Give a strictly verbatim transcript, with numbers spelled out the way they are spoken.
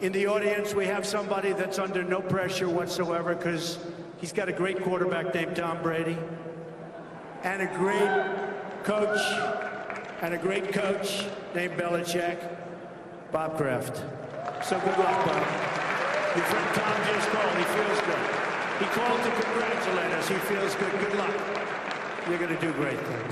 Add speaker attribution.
Speaker 1: in the audience, we have somebody that's under no pressure whatsoever because he's got a great quarterback named Tom Brady and a great coach and a great coach named Belichick, Bob Kraft. So good luck, Bob. Your friend Tom just called. He feels good. He called to congratulate us. He feels good. Good luck. You're going to do great things.